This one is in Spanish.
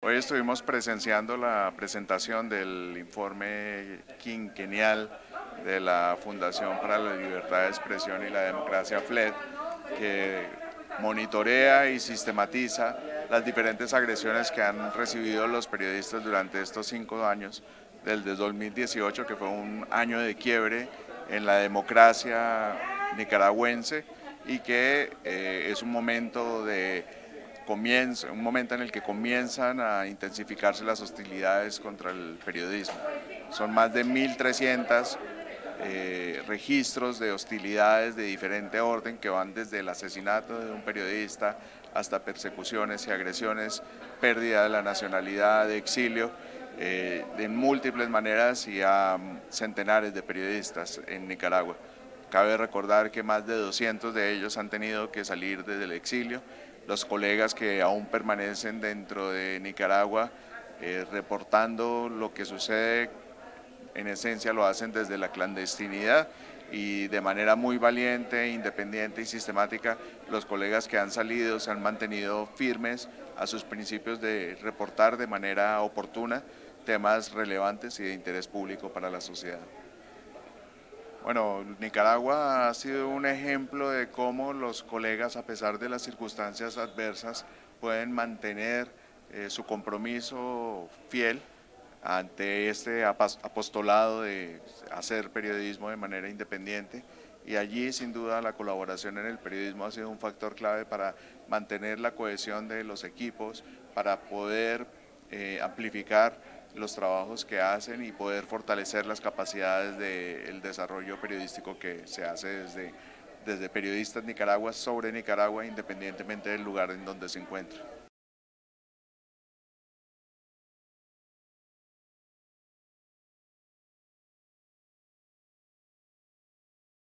Hoy estuvimos presenciando la presentación del informe quinquenal de la Fundación para la Libertad de Expresión y la Democracia, FLED, que monitorea y sistematiza las diferentes agresiones que han recibido los periodistas durante estos 5 años, desde 2018, que fue un año de quiebre en la democracia nicaragüense y que es un momento en el que comienzan a intensificarse las hostilidades contra el periodismo. Son más de 1.300 registros de hostilidades de diferente orden que van desde el asesinato de un periodista hasta persecuciones y agresiones, pérdida de la nacionalidad, de exilio, de múltiples maneras y a centenares de periodistas en Nicaragua. Cabe recordar que más de 200 de ellos han tenido que salir desde el exilio. Los colegas que aún permanecen dentro de Nicaragua reportando lo que sucede, en esencia lo hacen desde la clandestinidad y de manera muy valiente, independiente y sistemática. Los colegas que han salido se han mantenido firmes a sus principios de reportar de manera oportuna temas relevantes y de interés público para la sociedad. Bueno, Nicaragua ha sido un ejemplo de cómo los colegas, a pesar de las circunstancias adversas, pueden mantener su compromiso fiel ante este apostolado de hacer periodismo de manera independiente, y allí sin duda la colaboración en el periodismo ha sido un factor clave para mantener la cohesión de los equipos, para poder amplificar los trabajos que hacen y poder fortalecer las capacidades del desarrollo periodístico que se hace desde periodistas Nicaragua sobre Nicaragua, independientemente del lugar en donde se encuentre.